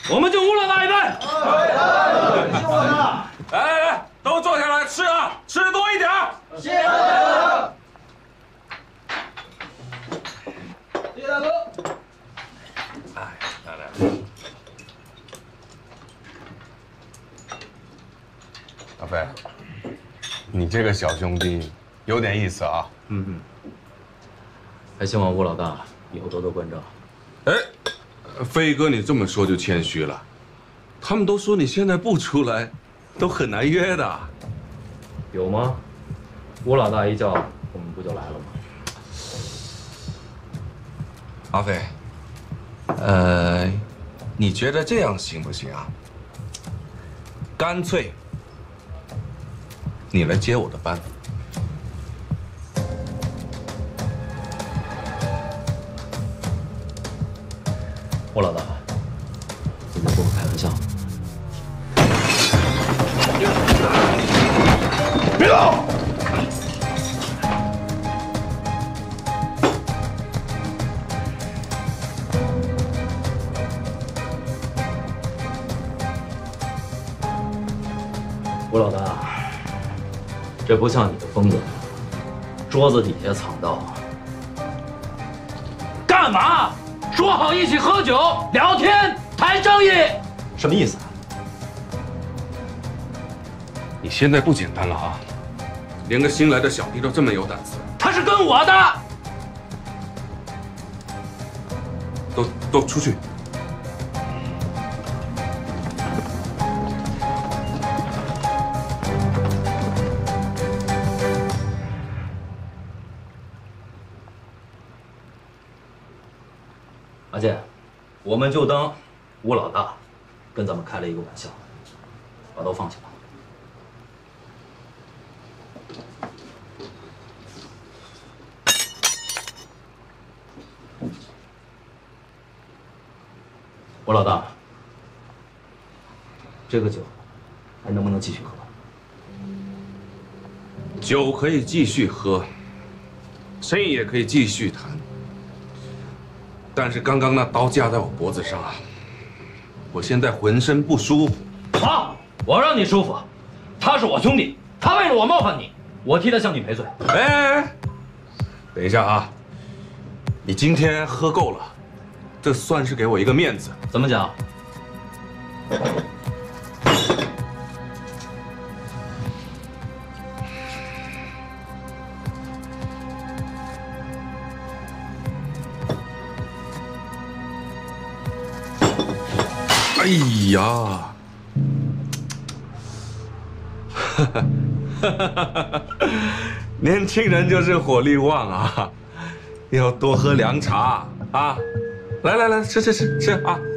我们敬吴老大一杯。 敬我的。 来，都坐下来吃啊，吃多一点。 谢谢大哥。谢谢大哥。 哎，来。 阿飞，你这个小兄弟有点意思啊。 还希望吴老大以后多多关照。 哎，飞哥，你这么说就谦虚了。他们都说你现在不出来，都很难约的。 有吗？吴老大一叫，我们不就来了吗？ 阿飞，你觉得这样行不行啊？干脆你来接我的班。 吴老大，你在跟我开玩笑？ 别动！ 吴老大，这不像你的风格，桌子底下藏刀。干嘛？说好一起喝酒、聊天、谈生意，什么意思啊？ 你现在不简单了啊！连个新来的小弟都这么有胆子， 他是跟我的。 都出去！ 阿健，我们就当吴老大跟咱们开了一个玩笑，把刀放下吧。吴老大，这个酒还能不能继续喝？ 酒可以继续喝，生意也可以继续谈。但是刚刚那刀架在我脖子上啊，我现在浑身不舒服。 好，我让你舒服。他是我兄弟，他为了我冒犯你，我替他向你赔罪。 哎，等一下啊，你今天喝够了，这算是给我一个面子。 怎么讲？ 哎呀，年轻人就是火力旺啊，要多喝凉茶啊！来，吃啊！